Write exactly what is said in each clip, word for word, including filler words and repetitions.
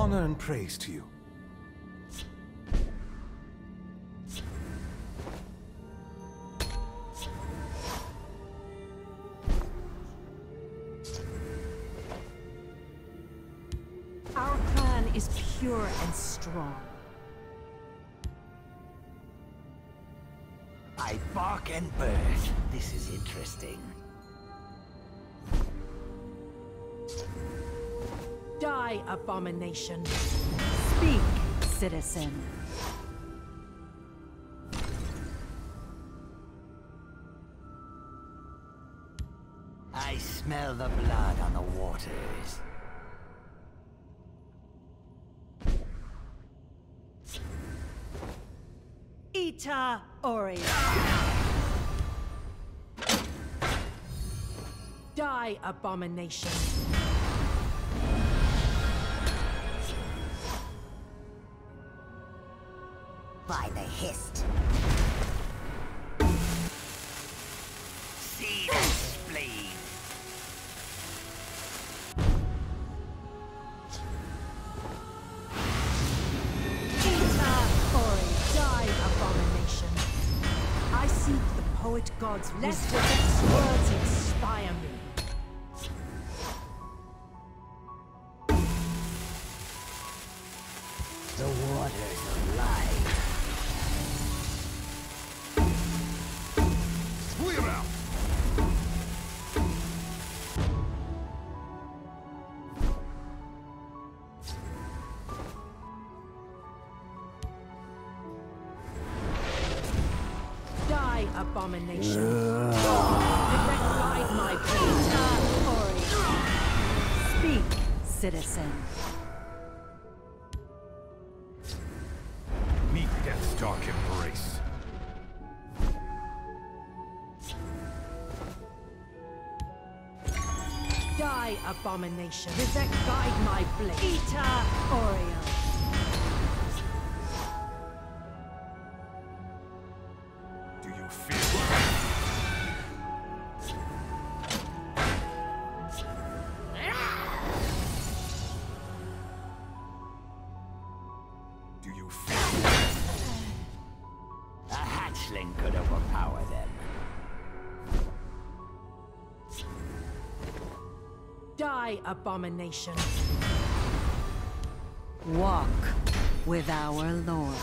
Honor and praise to you. Our clan is pure and strong. I bark and birth. This is interesting. Die, abomination. Speak, citizen. I smell the blood on the waters. Ita Ori. Die, abomination. By the hist. See the spleen. Ita Ori. Die, abomination. I seek the poet god's wisdom. Let his words inspire me. The waters of life. We're out! Die, abomination. Direct guide my Ita Ori. Speak, citizen. Meet death's dark embrace. Die, abomination. Vivek, guide my blade. Ita Oriel. Do you fear? Do you fear? A hatchling could overpower them. Die, abomination. Walk with our Lord.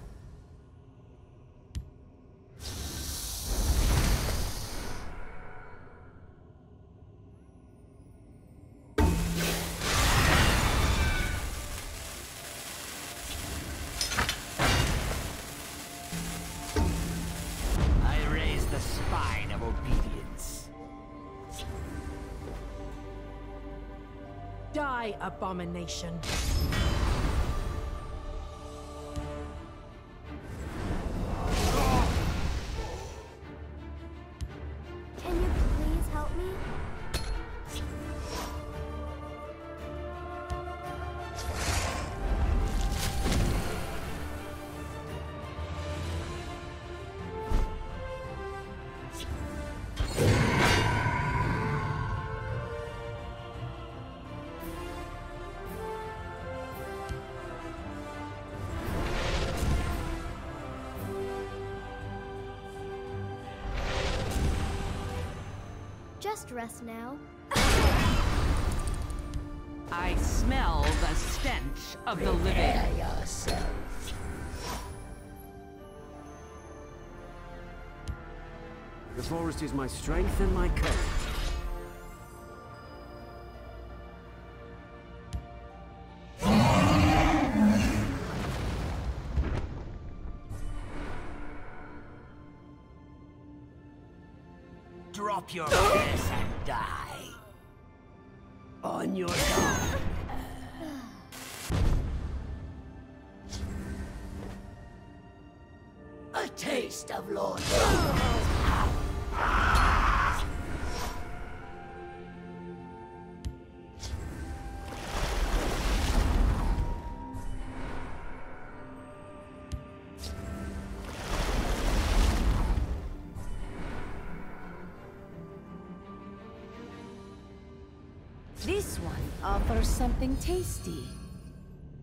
I raise the spine of obedience. Die, abomination. Can you please help me? Just rest now. I smell the stench of the living. Prepare yourself. The forest is my strength and my courage. Drop your curse and die. On your guard. A taste of Lord. This one offers something tasty.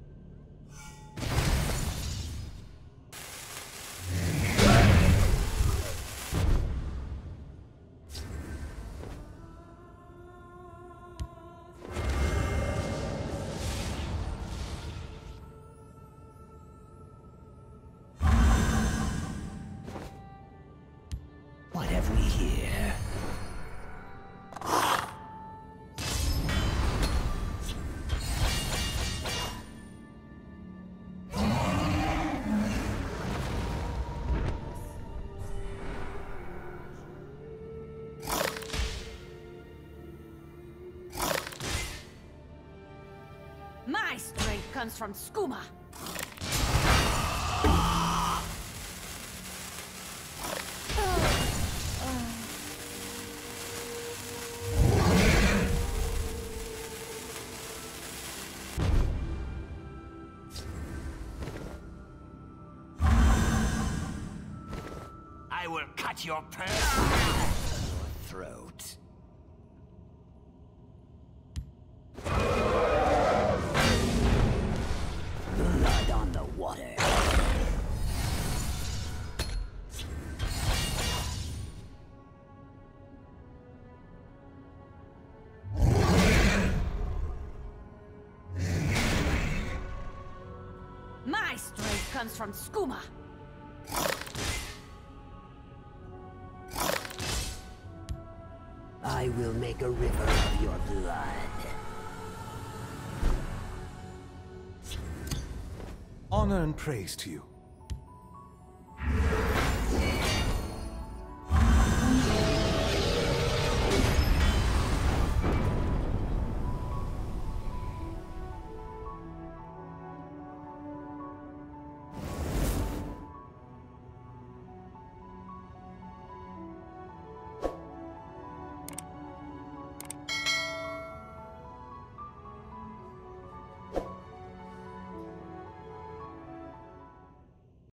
comes from skooma. I will cut your personal throat. Blood on the water. My strength comes from skooma. I will make a river of your blood. Honor and praise to you.